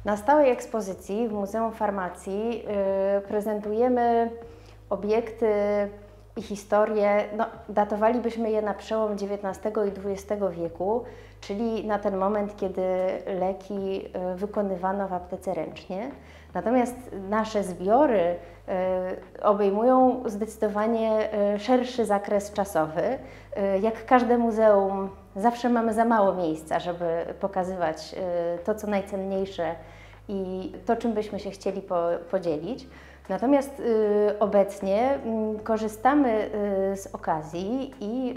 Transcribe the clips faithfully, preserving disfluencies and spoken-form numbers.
Na stałej ekspozycji w Muzeum Farmacji yy, prezentujemy obiekty i historie, no, datowalibyśmy je na przełom dziewiętnastego i dwudziestego wieku, czyli na ten moment, kiedy leki yy, wykonywano w aptece ręcznie. Natomiast nasze zbiory yy, obejmują zdecydowanie yy, szerszy zakres czasowy. Yy, jak każde muzeum, zawsze mamy za mało miejsca, żeby pokazywać yy, to, co najcenniejsze i to, czym byśmy się chcieli po, podzielić. Natomiast y, obecnie y, korzystamy y, z okazji i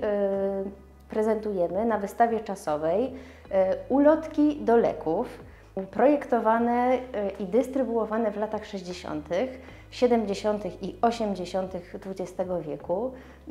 y, prezentujemy na wystawie czasowej y, ulotki do leków, projektowane y, i dystrybuowane w latach sześćdziesiątych, siedemdziesiątych i osiemdziesiątych dwudziestego wieku. Y,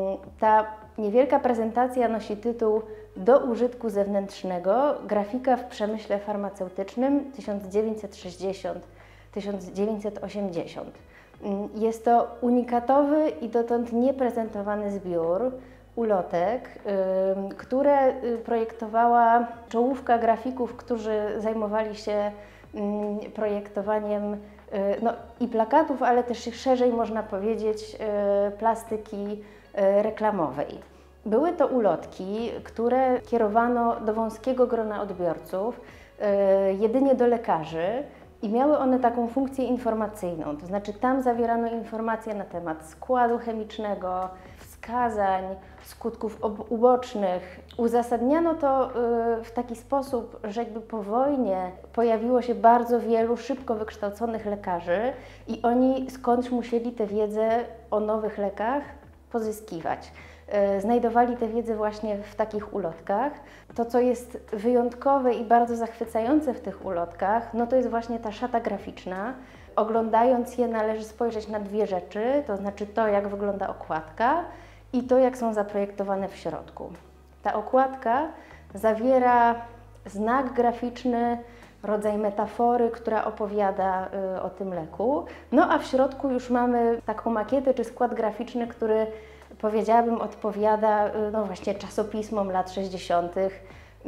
ta niewielka prezentacja nosi tytuł Do użytku zewnętrznego. Grafika w przemyśle farmaceutycznym tysiąc dziewięćset sześćdziesiąt do tysiąc dziewięćset osiemdziesiąt. Jest to unikatowy i dotąd nieprezentowany zbiór ulotek, yy, które projektowała czołówka grafików, którzy zajmowali się yy, projektowaniem yy, no, i plakatów, ale też szerzej można powiedzieć yy, plastyki yy, reklamowej. Były to ulotki, które kierowano do wąskiego grona odbiorców, yy, jedynie do lekarzy. I miały one taką funkcję informacyjną, to znaczy tam zawierano informacje na temat składu chemicznego, wskazań, skutków ubocznych. Uzasadniano to w taki sposób, że jakby po wojnie pojawiło się bardzo wielu szybko wykształconych lekarzy i oni skądś musieli tę wiedzę o nowych lekach pozyskiwać. Znajdowali tę wiedzę właśnie w takich ulotkach. To, co jest wyjątkowe i bardzo zachwycające w tych ulotkach, no to jest właśnie ta szata graficzna. Oglądając je należy spojrzeć na dwie rzeczy, to znaczy to, jak wygląda okładka i to, jak są zaprojektowane w środku. Ta okładka zawiera znak graficzny, rodzaj metafory, która opowiada y, o tym leku. No a w środku już mamy taką makietę czy skład graficzny, który powiedziałabym odpowiada no właśnie czasopismom lat sześćdziesiątych.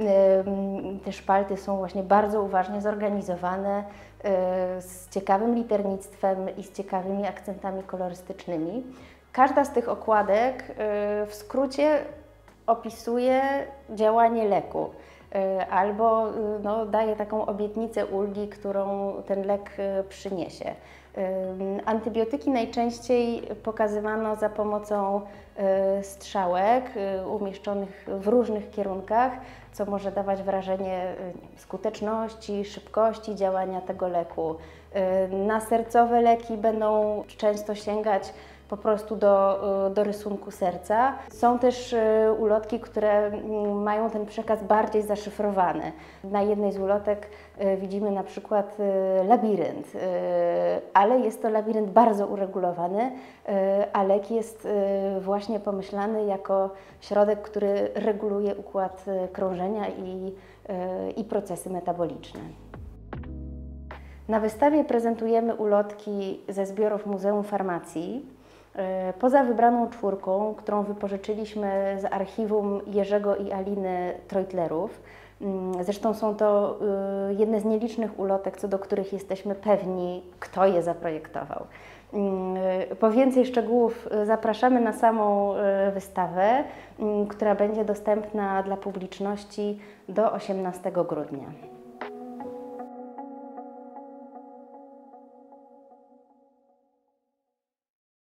Te szpalty są właśnie bardzo uważnie zorganizowane, z ciekawym liternictwem i z ciekawymi akcentami kolorystycznymi. Każda z tych okładek w skrócie opisuje działanie leku albo no, daje taką obietnicę ulgi, którą ten lek przyniesie. Antybiotyki najczęściej pokazywano za pomocą strzałek umieszczonych w różnych kierunkach, co może dawać wrażenie skuteczności, szybkości działania tego leku. Nasercowe leki będą często sięgać po prostu do, do rysunku serca. Są też ulotki, które mają ten przekaz bardziej zaszyfrowany. Na jednej z ulotek widzimy na przykład labirynt, ale jest to labirynt bardzo uregulowany, a lek jest właśnie pomyślany jako środek, który reguluje układ krążenia i, i procesy metaboliczne. Na wystawie prezentujemy ulotki ze zbiorów Muzeum Farmacji. Poza wybraną czwórką, którą wypożyczyliśmy z archiwum Jerzego i Aliny Treutlerów, zresztą są to jedne z nielicznych ulotek, co do których jesteśmy pewni, kto je zaprojektował. Po więcej szczegółów zapraszamy na samą wystawę, która będzie dostępna dla publiczności do osiemnastego grudnia.